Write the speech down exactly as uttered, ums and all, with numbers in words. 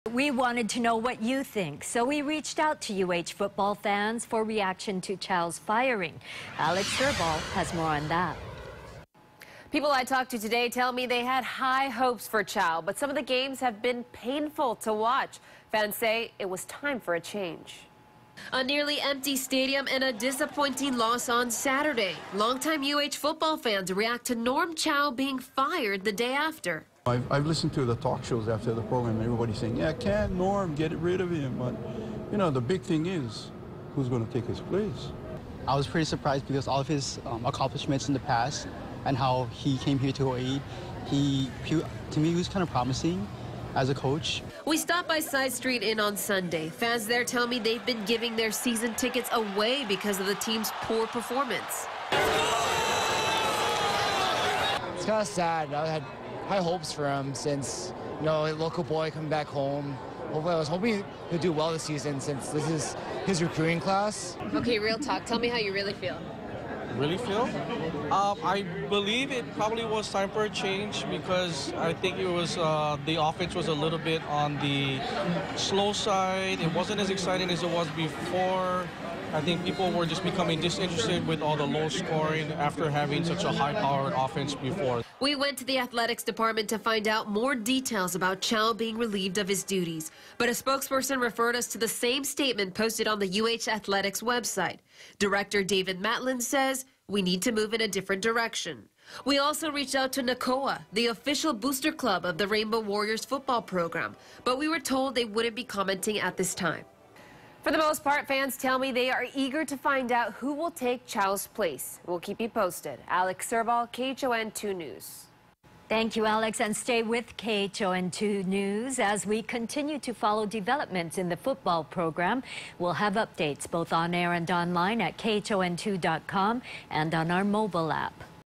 We wanted to know what you think, so we reached out to U H football fans for reaction to Chow's firing. Alex Serbal has more on that. People I talked to today tell me they had high hopes for Chow, but some of the games have been painful to watch. Fans say it was time for a change. A nearly empty stadium and a disappointing loss on Saturday. Longtime U H football fans react to Norm Chow being fired the day after. I've, I've listened to the talk shows after the program, and everybody's saying, yeah, can't Norm, get rid of him. But, you know, the big thing is, who's going to take his place? I was pretty surprised because all of his um, accomplishments in the past and how he came here to Hawaii, he, he, to me, he was kind of promising as a coach. We stopped by Side Street Inn on Sunday. Fans there tell me they've been giving their season tickets away because of the team's poor performance. It's kind of sad. I had high hopes for him since, you know, a local boy coming back home. Hopefully, I was hoping he'll do well this season since this is his recruiting class. Okay, real talk. Tell me how you really feel. Really feel? Um, I believe it probably was time for a change because I think it was uh, the offense was a little bit on the slow side. It wasn't as exciting as it was before. I think people were just becoming disinterested with all the low scoring after having such a high-powered offense before. We went to the athletics department to find out more details about Chow being relieved of his duties, but a spokesperson referred us to the same statement posted on the U H Athletics website. Director David Matlin says we need to move in a different direction. We also reached out to N A C O A, the official booster club of the Rainbow Warriors football program, but we were told they wouldn't be commenting at this time. For the most part, fans tell me they are eager to find out who will take Chow's place. We'll keep you posted. Alex Serbal, K H O N two News. Thank you, Alex, and stay with K H O N two News as we continue to follow developments in the football program. We'll have updates both on air and online at K H O N two dot com and on our mobile app.